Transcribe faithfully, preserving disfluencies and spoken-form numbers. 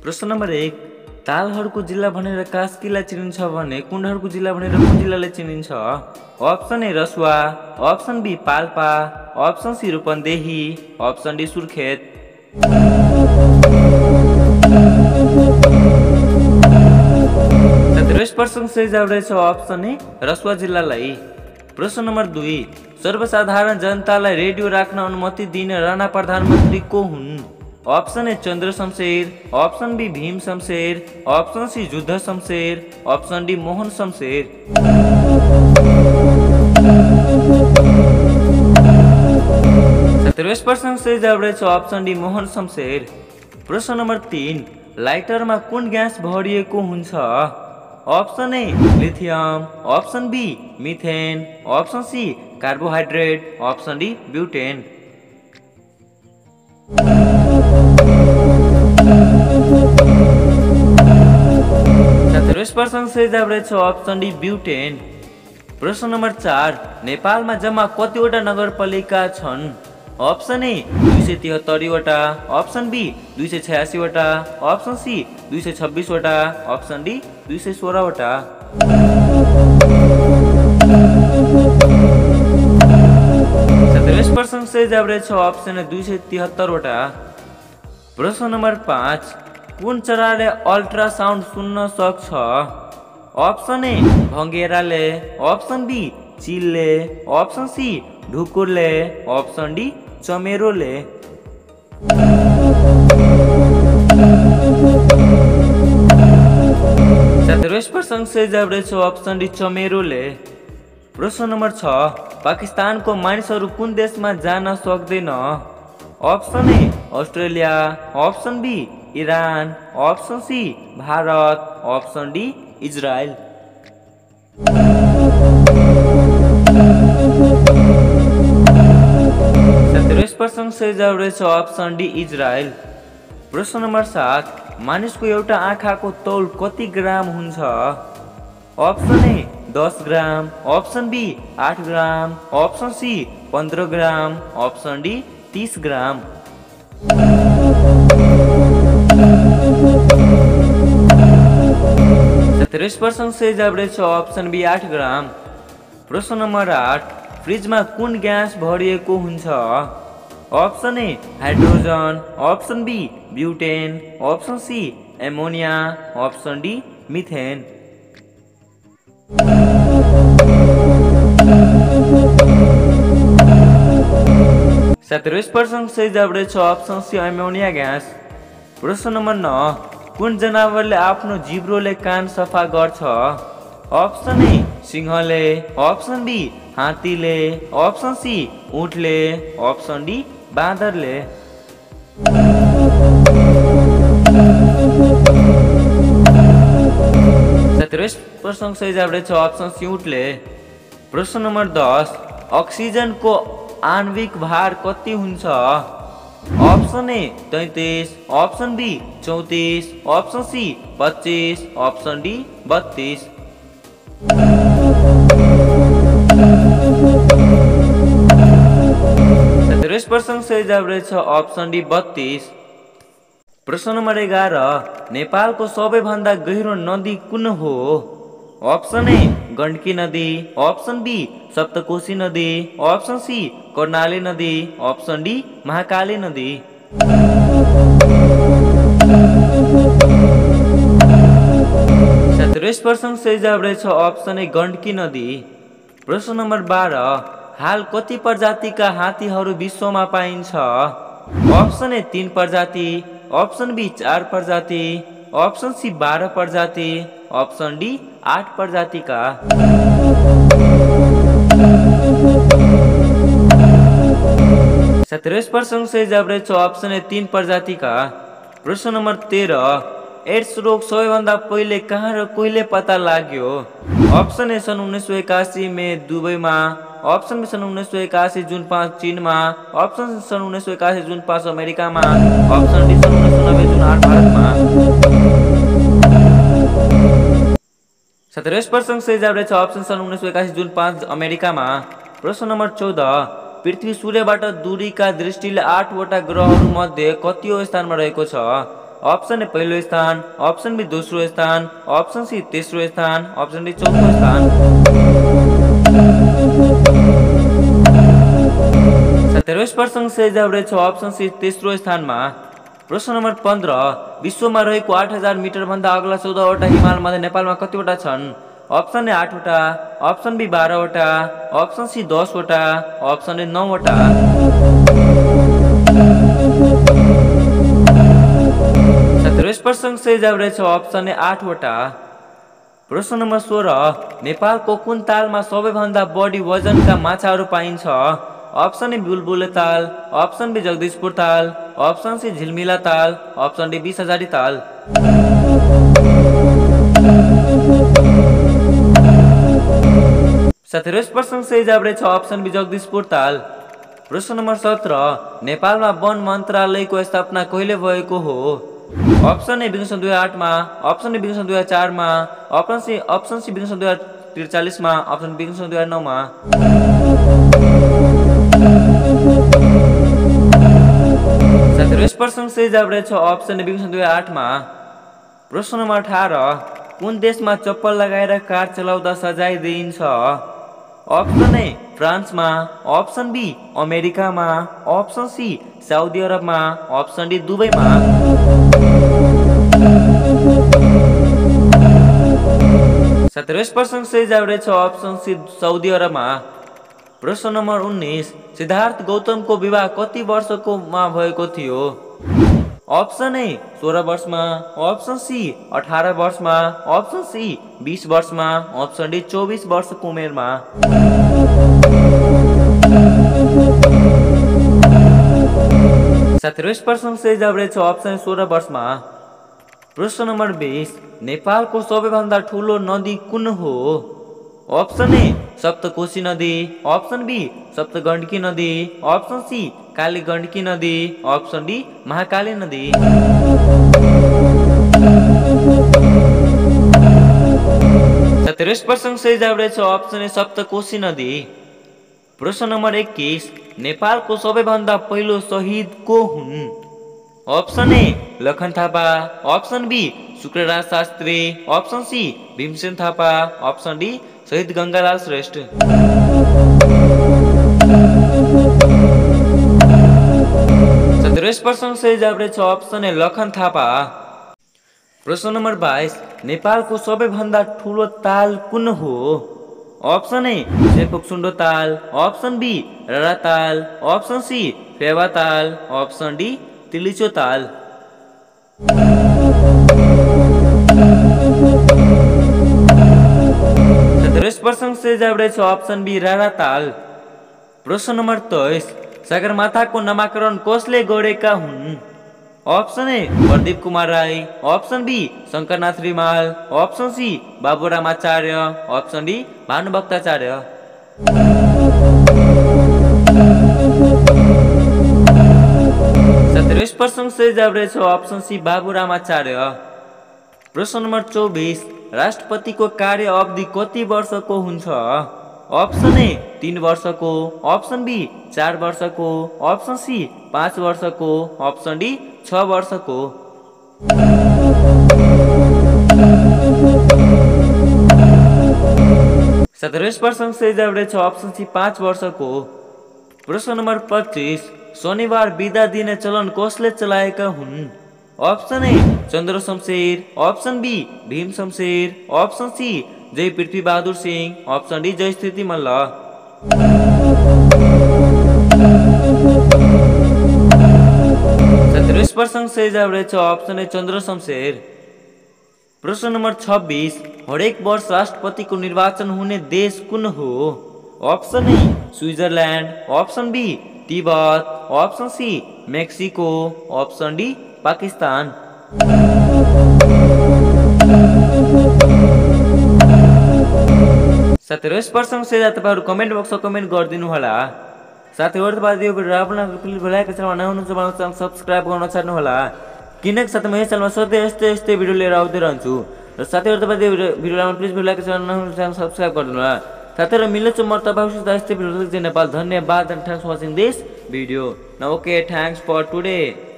प्रश्न नम्बर एक, तालहरूको जिल्ला भनेर कास्कीलाई चिनिन्छ भने कुण्डहरूको जिल्ला भनेर कुन जिल्लालाई चिनिन्छ? Option A Rasuwa, option B Palpa, option C Rupandehi, option D Surkhet. यस प्रश्न सही जवाब रहेछ अप्सन ए रसुवा जिल्लालाई। प्रश्न नम्बर दुई, सर्वसाधारण जनतालाई रेडियो राख्न अनुमति दिने राणा प्रधानमन्त्री को हुन्? Option A Chandra Shamsher, option B Bhim Shamsher, option C Yuddha Shamsher, option D Mohan Shamsher. सत्रहवें प्रश्न सही जवाब रहेछ अप्सन डी मोहन शमशेर। प्रश्न नम्बर तीन, लाइटरमा कुन ग्यास भरिएको हुन्छ? Option A lithium, option B methane, option C carbohydrate, option D butane. सत्रहवें प्रश्न सही जवाब रहेछ अप्सन डी ब्युटेन। प्रश्न नम्बर चार, नेपालमा जम्मा कतिवटा नगरपालिका छन्? अप्सन ए दुई सय तिहत्तरवटा, अप्सन बी दुई सय छयासीवटा, अप्सन सी दुई सय छब्बिसवटा, अप्सन डी दुई सय सोह्रवटा। सत्रहवें प्रश्न सही जवाब रहेछ अप्सन ए दुई सय तिहत्तरवटा। प्रश्न नम्बर पाँच, कुन चराले अल्ट्रासाउन्ड सुन्न सक्छ? अप्सन ए भँगेराले, अप्सन बी चिलले, अप्सन सी ढुकुरले, अप्सन डी चमेरोले। सत्रहवें प्रश्न सही जवाब रहेछ अप्सन डी चमेरोले। प्रश्न नम्बर छ, पाकिस्तानको मानिसहरू कुन देशमा जान सक्दैन? Option A Australia, option B Iran, option C Bharat, option D Israel. सत्रहवें प्रश्न सही जवाब रहेछ अप्सन डी इजरायल। प्रश्न नम्बर सात, मानिसको एउटा आँखाको तौल कति ग्राम हुन्छ? अप्सन ए दस ग्राम, अप्सन बी आठ ग्राम, अप्सन सी पन्ध्र ग्राम, अप्सन डी तीस ग्राम। सत्रहवें प्रश्न सही जवाब रहेछ अप्सन बी आठ ग्राम। प्रश्न नम्बर आठ, फ्रिजमा कुन ग्यास भरिएको हुन्छ? Option A hydrogen, option B butane, option C ammonia, option D methane. सत्रहवें प्रश्न सही जवाब रहेछ अप्सन सी एमोनिया ग्यास। प्रश्न नम्बर नौ, कुन जनावरले आफ्नो जिब्रोले कान सफा गर्छ? अप्सन ए सिंहले, अप्सन बी हात्तीले, अप्सन सी ऊँटले, अप्सन डी बाँदरले। सत्रहवें प्रश्न सही जवाब रहेछ अप्सन सी ऊँटले। प्रश्न नम्बर दस, अक्सिजनको आणविक भार कति हुन्छ? अप्सन ए तैंतीस, अप्सन बी चौतीस, अप्सन सी पच्चीस, अप्सन डी बत्तीस। सत्रहवें प्रश्न सही जवाब रहेछ अप्सन डी बत्तीस। प्रश्न नम्बर एघार, नेपालको सबैभन्दा गहिरो नदी कुन हो? अप्सन ए गण्डकी नदी, अप्सन बी सप्तकोशी नदी, अप्सन सी कर्णाली नदी, अप्सन डी महाकाली नदी। सत्रहवें प्रश्न सही जवाब रहेछ अप्सन ए गण्डकी नदी। प्रश्न नम्बर बाह्र, हाल कति प्रजातिका हात्तीहरू विश्वमा पाइन्छ? अप्सन ए तीन प्रजाति, अप्सन बी चार प्रजाति, अप्सन सी बाह्र प्रजाति, अप्सन डी आठ प्रजातिका। सत्रहवें प्रश्न सही जवाब रहेछ अप्सन ए तीन प्रजातिका। प्रश्न नम्बर तेह्र, एड्स रोग सबैभन्दा पहिले कहाँ र कहिले पत्ता लाग्यो? अप्सन ए सन् उन्नाइस सय एकासी में दुबईमा, अप्सन बी सन् उन्नाइस सय एकासी जुन पाँच चीनमा, अप्सन सी सन् उन्नाइस सय एकासी जुन पाँच अमेरिकामा, अप्सन डी सन् उन्नाइस सय नब्बे जुन आठ भारतमा। सत्रहवें प्रश्न सही जवाब रहेछ अप्सन सन् उन्नाइस सय एकासी जुन पाँच अमेरिकामा। प्रश्न नम्बर चौध, पृथ्वी सूर्यबाट दूरीका दृष्टिले आठवटा ग्रहहरू मध्ये कतिऔं स्थानमा रहेको छ? ऑप्शन ए पहलो स्थान, ऑप्शन बी दूसरो स्थान, ऑप्शन सी तीसरो स्थान, ऑप्शन डी चौथो स्थान। सत्तरवें प्रश्न से जवाब रहेछ ऑप्शन सी तेस्रो स्थानमा। प्रश्न नम्बर पन्ध्र, विश्वमा रहेको आठ हजार मिटर भन्दा अग्ला चौधवटा हिमाल मध्ये नेपालमा कतिवटा छन्? ऑप्शन ए आठवटा, ऑप्शन बी बाह्रवटा, ऑप्शन सी दसवटा, ऑप्शन डी नौवटा। सत्तरवें प्रश्न से जवाब रहेछ ऑप्शन ए आठवटा। प्रश्न नम्बर सोह्र, नेपालको कुन तालमा सबैभन्दा बढी वजनका माछाहरू पाइन्छ? ऑप्शन ए बुलबुले ताल, ऑप्शन बी जगदीशपुर ताल, ऑप्शन सी झिलमिला ताल, ऑप्शन डी बीस हजारी ताल। सत्तरवें प्रश्न से जवाब रहेछ ऑप्शन बी जगदीशपुर ताल। प्रश्न नम्बर सत्र, नेपालमा वन मन्त्रालयको स्थापना कहिले भएको हो? ऑप्शन ए विघटन दुई हजार आठमा, ऑप्शन ए विघटन दुई हजार चारमा, ऑप्शन सी ऑप्शन सी विघटन दुई हजार त्रिचालीसमा, ऑप्शन बी विघटन दुई हजार नौमा। सत्तरवें प्रश्न से जवाब रहेछ ऑप्शन ए विघटन दुई हजार आठमा। प्रश्न नम्बर अठारह, कुन देशमा चप्पल लगाएर कार चलाउँदा सजाय दिइन्छ? ऑप्शन ए फ्रान्समा, ऑप्शन बी अमेरिकामा, ऑप्शन सी साउदी अरबमा, ऑप्शन डी दुबईमा। सत्तरवें प्रश्न से जवाब रहेछ ऑप्शन सी साउदी अरबमा। प्रश्न नम्बर उन्नीस, सिद्धार्थ गौतमको विवाह कति वर्षको मा भएको थियो? ऑप्शन ए सोह्र वर्षमा, ऑप्शन सी अठारह वर्षमा, ऑप्शन सी बीस वर्षमा, ऑप्शन डी चौबीस वर्षको उमेरमा। सत्तरवें प्रश्न से जवाब रहेछ ऑप्शन सोह्र वर्षमा। प्रश्न नम्बर बीस, नेपालको सबैभन्दा ठुलो नदी कुन हो? ऑप्शन ए सप्तकोशी नदी, ऑप्शन बी सप्तगण्डकी नदी, ऑप्शन सी काली गण्डकी नदी, ऑप्शन डी महाकाली नदी। सत्तरवें प्रश्न से जवाब रहेछ ऑप्शन ए सप्तकोशी नदी। प्रश्न नम्बर इक्कीस, नेपालको सबैभन्दा पहिलो शहीद को हुन्? Option A Lakhan Thapa, option B Shukraraj Shastri, option C Bhimsen Thapa, option D शहीद गंगालाल श्रेष्ठ। सत्तरवें प्रश्न से जवाब रहेछ ऑप्शन ए लखन थापा। प्रश्न नम्बर बाइस, नेपालको सबैभन्दा ठुलो ताल कुन हो? ऑप्शन ए सेरपोक्सुन्डो ताल, ऑप्शन बी रारा ताल, option C Phewa Tal, option D Tilicho ताल। सत्तरवें प्रश्न से जवाब रहेछ ऑप्शन बी रारा ताल। प्रश्न नम्बर तेइस, सगरमाथाको नामाकरण कसले गरेका हुन्? Option A Pradeep Kumar Rai, option B Shankarnath Rimal, option C Baburam Acharya, option D Bhanubhaktacharya. सत्तरवें प्रश्न से जवाब रहेछ ऑप्शन सी बाबुराम आचार्य। प्रश्न नम्बर चौबीस, राष्ट्रपतिको कार्य अवधि कति वर्षको हुन्छ? ऑप्शन ए तीन वर्षको, ऑप्शन बी चार वर्षको, ऑप्शन सी पाँच वर्षको, ऑप्शन डी छ वर्षको। सत्तरवें प्रश्न से जवाब रहेछ ऑप्शन सी पाँच वर्षको। प्रश्न नम्बर पच्चीस, शनिबार बिदा दिने चलन कसले चलाएका हुन्? Option A Chandra Shamsher, option B Bhim Shamsher, option C Jay Prithvi Bahadur Singh, option D Jay Sthiti Malla. सत्तरवें प्रश्न से जवाब रहेछ ऑप्शन ए चन्द्र शमशेर। प्रश्न नम्बर छब्बीस, हरेक वर्ष राष्ट्रपतिको निर्वाचन हुने देश कुन हो? Option A Switzerland, option B Tibet, option C Mexico, option D Pakistan. सत्तरवें प्रश्न से तपाईहरु कमेन्ट बक्समा कमेन्ट गरिदिनु होला। साथीहरु तपाईहरु यो भिडियो आफ्नो प्लिज भलाइको च्यानल नहुनुहुन्छ भने च्यानल सब्स्क्राइब गर्न नछाड्नु होला, किनकि साथै म यस च्यानलमा सधैँ यस्तै यस्तै भिडियो लिएर आउँदै रहन्छु। र साथीहरु तपाईहरु भिडियोमा प्लिज भलाइको च्यानल नहुनुहुन्छ च्यानल सब्स्क्राइब गरिदिनु होला। साथीहरु मिल्छ म तपाईहरुसित यस्तै भिडियो देखिदिन नेपाल। धन्यवाद and thanks for watching this video. Now okay, thanks for today.